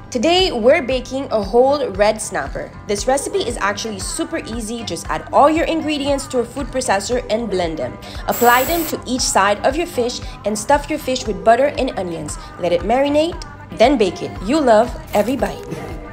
Today, we're baking a whole red snapper. This recipe is actually super easy. Just add all your ingredients to a food processor and blend them. Apply them to each side of your fish and stuff your fish with butter and onions. Let it marinate, then bake it. You love every bite.